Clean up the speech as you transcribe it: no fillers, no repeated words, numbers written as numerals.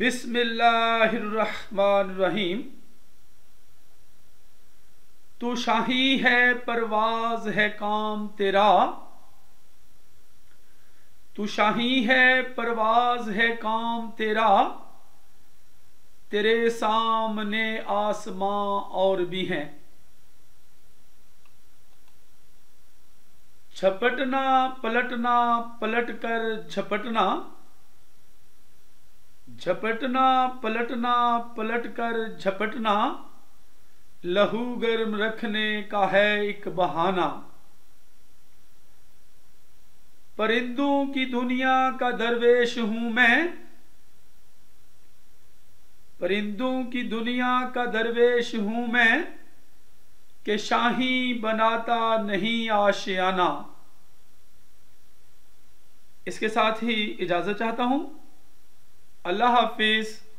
बिस्मिल्लाहिर्रहमानिर्रहीम। तू शाही है परवाज है काम तेरा, तू शाही है परवाज है काम तेरा, तेरे सामने आसमां और भी हैं। झपटना पलटना पलट कर झपटना, झपटना पलटना पलट कर झपटना, लहू गर्म रखने का है एक बहाना। परिंदों की दुनिया का दरवेश हूं मैं, परिंदों की दुनिया का दरवेश हूं मैं, कि शाही बनाता नहीं आशियाना। इसके साथ ही इजाजत चाहता हूं। अल्लाह हाफिज।